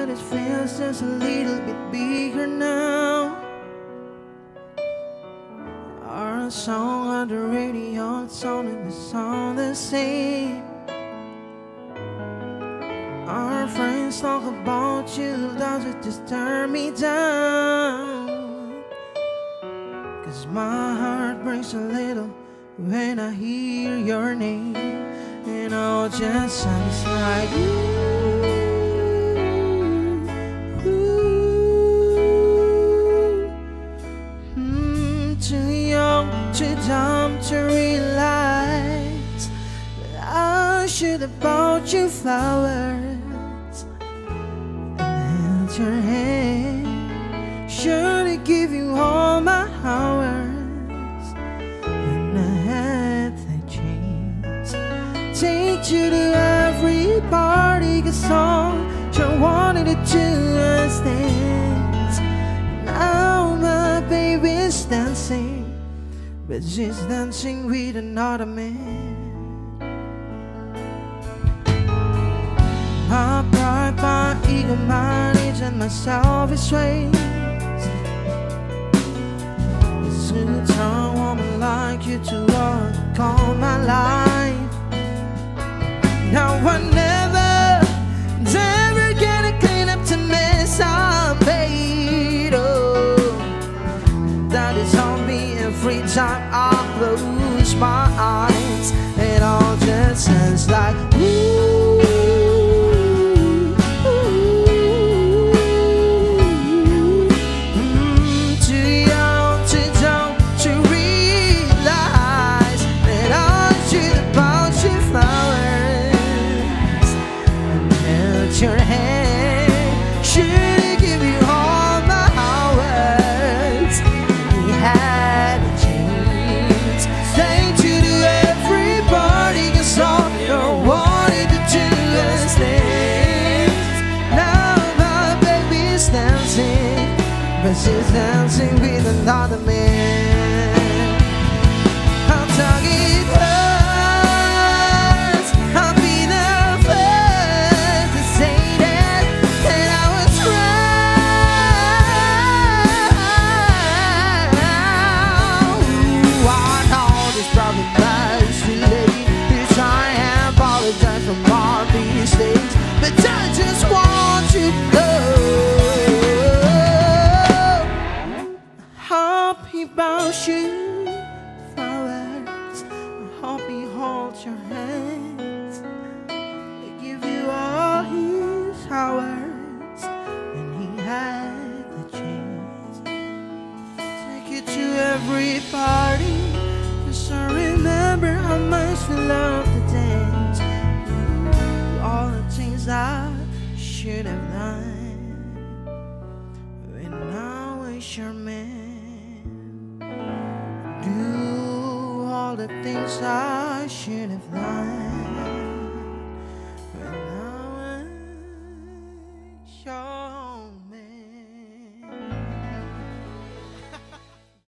but it feels just a little bit bigger now. Our song on the radio, it's all the same. Our friends talk about you, does it just turn me down? 'Cause my heart breaks a little when I hear your name, and all just sounds like you. Too young, too dumb to realize that I should have bought you flowers and held your hand. Should have give you all my hours when I had the chance. Take you to every party, 'cause all you wanted to do was dance. Now my baby's dancing, but she's dancing with another man. My pride, my ego, my needs, and my selfish ways. It suits a woman like you to walk all my life. Now I never gonna clean up the mess I made. Oh, that is on me every time I close my eyes. It all just sounds like ooh. Your hand should give you all my hours. We had a chance. Thank you to everybody, 'cause all you wanted to do was dance. Now my baby's dancing, but she's dancing with another man. I'm talking. But I just want you to know happy about you flowers. I hope he holds your hands. They give you all his hours when he had the chance. Take you to every party, 'cause I remember how much we loved to dance. All the things I should have done when I was your man. Do all the things I should have done.